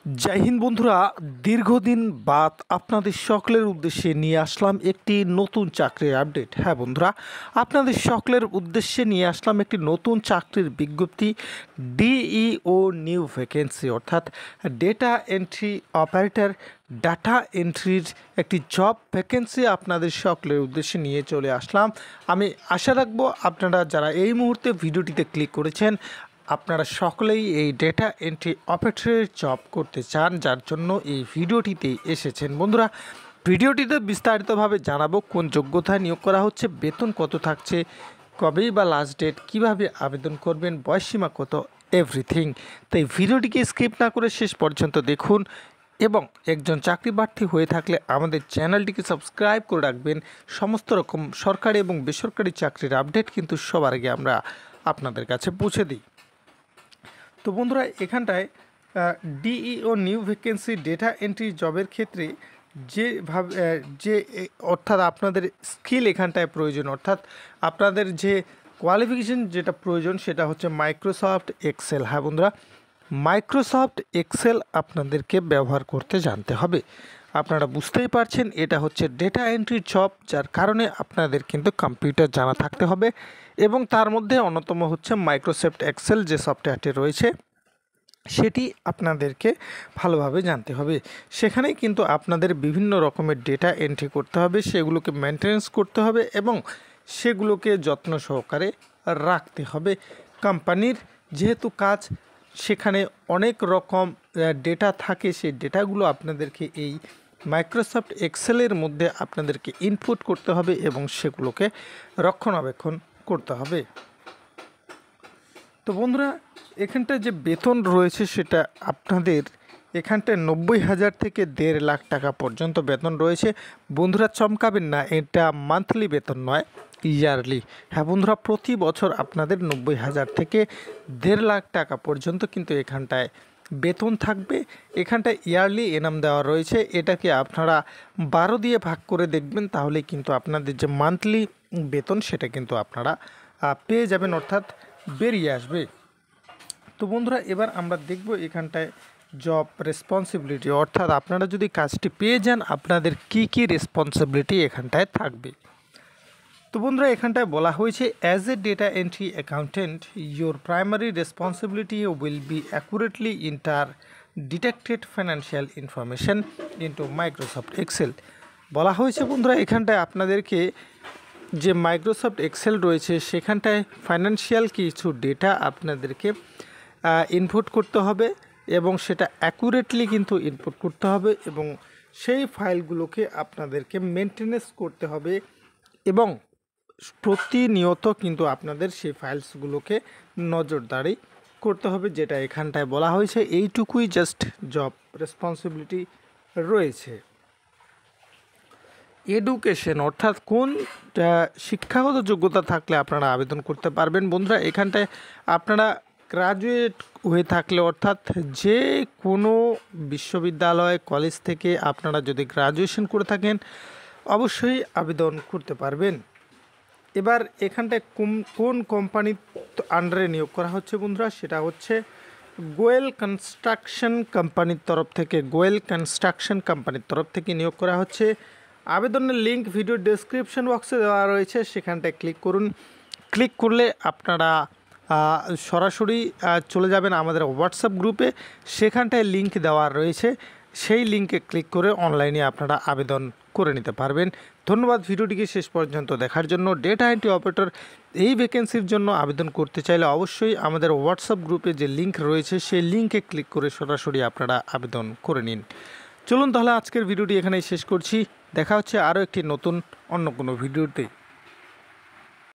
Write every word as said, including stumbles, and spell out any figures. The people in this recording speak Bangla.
জয় হিন্দ বন্ধুরা, দীর্ঘদিন বাদ আপনাদের সকলের উদ্দেশ্যে নিয়ে আসলাম একটি নতুন চাকরির আপডেট। হ্যাঁ বন্ধুরা, আপনাদের সকলের উদ্দেশ্যে নিয়ে আসলাম একটি নতুন চাকরির বিজ্ঞপ্তি, ডিইও নিউ ভ্যাকেন্সি অর্থাৎ ডেটা এন্ট্রি অপারেটর, ডাটা এন্ট্রির একটি জব ভ্যাকেন্সি আপনাদের সকলের উদ্দেশ্যে নিয়ে চলে আসলাম। আমি আশা রাখবো আপনারা যারা এই মুহূর্তে ভিডিওটিতে ক্লিক করেছেন আপনারা সকলেই এই ডেটা এন্ট্রি অপারেটরের জব করতে চান, যার জন্য এই ভিডিওটিতে এসেছেন। বন্ধুরা, ভিডিওটিতে বিস্তারিতভাবে জানাবো কোন যোগ্যতায় নিয়োগ করা হচ্ছে, বেতন কত থাকছে, কবেই বা লাস্ট ডেট, কীভাবে আবেদন করবেন, বয়সসীমা কত, এভরিথিং। তাই ভিডিওটিকে স্কিপ না করে শেষ পর্যন্ত দেখুন এবং একজন চাকরি প্রার্থী হয়ে থাকলে আমাদের চ্যানেলটিকে সাবস্ক্রাইব করে রাখবেন। সমস্ত রকম সরকারি এবং বেসরকারি চাকরির আপডেট কিন্তু সবার আগে আমরা আপনাদের কাছে পৌঁছে দিই। তো বন্ধুরা, এখানটায় DEO new vacancy data entry জবের ক্ষেত্রে যেভাবে যে অর্থাৎ আপনাদের স্কিল এখানটায় প্রয়োজন, অর্থাৎ আপনাদের যে কোয়ালিফিকেশন যেটা প্রয়োজন সেটা হচ্ছে মাইক্রোসফট এক্সেল। হ্যাঁ বন্ধুরা, মাইক্রোসফট এক্সেল আপনাদেরকে ব্যবহার করতে জানতে হবে। আপনারা বুঝতেই পারছেন এটা হচ্ছে ডেটা এন্ট্রি জব, যার কারণে আপনাদের কিন্তু কম্পিউটার জানা থাকতে হবে এবং তার মধ্যে অন্যতম হচ্ছে মাইক্রোসফট এক্সেল যে সফটওয়্যারটি রয়েছে সেটি আপনাদেরকে ভালোভাবে জানতে হবে। সেখানেই কিন্তু আপনাদের বিভিন্ন রকমের ডেটা এন্ট্রি করতে হবে, সেগুলোকে মেনটেন্যান্স করতে হবে এবং সেগুলোকে যত্ন সহকারে রাখতে হবে। কোম্পানির যেহেতু কাজ, সেখানে অনেক রকম ডেটা থাকে, সেই ডেটাগুলো আপনাদেরকে এই মাইক্রোসফট এক্সেলের মধ্যে আপনাদেরকে ইনপুট করতে হবে এবং সেগুলোকে রক্ষণাবেক্ষণ করতে হবে। তো বন্ধুরা, এখানটায় যে বেতন রয়েছে সেটা আপনাদের এখানটায় নব্বই হাজার থেকে দেড় লাখ টাকা পর্যন্ত বেতন রয়েছে। বন্ধুরা চমকাবেন না, এটা মান্থলি বেতন নয়, ইয়ারলি। হ্যাঁ বন্ধুরা, প্রতি বছর আপনাদের নব্বই হাজার থেকে দেড় লাখ টাকা পর্যন্ত কিন্তু এখানটায় বেতন থাকবে। এখানটায় ইয়ারলি এনাম দেওয়া রয়েছে, এটাকে আপনারা বারো দিয়ে ভাগ করে দেখবেন, তাহলে কিন্তু আপনাদের যে মান্থলি বেতন সেটা কিন্তু আপনারা পেয়ে যাবেন, অর্থাৎ বেরিয়ে আসবে। তো বন্ধুরা, এবার আমরা দেখব এখানটায় জব রেসপন্সিবিলিটি, অর্থাৎ আপনারা যদি কাজটি পেয়ে যান আপনাদের কি কি রেসপন্সিবিলিটি এখানটায় থাকবে। তো বন্ধুরা, এখানটায় বলা হয়েছে as a data entry accountant your primary responsibility will be accurately enter detected financial information into Microsoft Excel. বলা হয়েছে বন্ধুরা, এখানটায় আপনাদেরকে যে মাইক্রোসফট এক্সেল রয়েছে সেখানটায় ফাইন্যান্সিয়াল কিছু ডেটা আপনাদেরকে ইনপুট করতে হবে এবং সেটা অ্যাকুরেটলি কিন্তু ইনপুট করতে হবে এবং সেই ফাইলগুলোকে আপনাদেরকে মেনটেনেন্স করতে হবে এবং প্রতিনিয়ত কিন্তু আপনাদের সেই ফাইলসগুলোকে নজরদারি করতে হবে, যেটা এখানটায় বলা হয়েছে। এইটুকুই জাস্ট জব রেসপন্সিবিলিটি রয়েছে। এডুকেশন, অর্থাৎ কোন শিক্ষাগত যোগ্যতা থাকলে আপনারা আবেদন করতে পারবেন। বন্ধুরা, এখানটায় আপনারা গ্রাজুয়েট হয়ে থাকলে, অর্থাৎ যে কোনো বিশ্ববিদ্যালয় কলেজ থেকে আপনারা যদি গ্রাজুয়েশন করে থাকেন অবশ্যই আবেদন করতে পারবেন। এবার এখানটায় কোন কোম্পানির আন্ডারে নিয়োগ করা হচ্ছে বন্ধুরা, সেটা হচ্ছে গোয়েল কনস্ট্রাকশন কোম্পানির তরফ থেকে গোয়েল কনস্ট্রাকশন কোম্পানির তরফ থেকে নিয়োগ করা হচ্ছে। আবেদনের লিঙ্ক ভিডিও ডেসক্রিপশন বক্সে দেওয়া রয়েছে, সেখানটায় ক্লিক করুন। ক্লিক করলে আপনারা সরাসরি চলে যাবেন আমাদের হোয়াটসঅ্যাপ গ্রুপে, সেখানটায় লিঙ্ক দেওয়া রয়েছে, সেই লিঙ্কে ক্লিক করে অনলাইনে আপনারা আবেদন করে নিতে পারবেন। ধন্যবাদ ভিডিওটিকে শেষ পর্যন্ত দেখার জন্য। ডেটা এন্ট্রি অপারেটর এই ভ্যাকেন্সির জন্য আবেদন করতে চাইলে অবশ্যই আমাদের হোয়াটসঅ্যাপ গ্রুপে যে লিঙ্ক রয়েছে সেই লিঙ্কে ক্লিক করে সরাসরি আপনারা আবেদন করে নিন। চলুন তাহলে আজকের ভিডিওটি এখানেই শেষ করছি। দেখা হচ্ছে আরও একটি নতুন অন্য কোনো ভিডিওতে।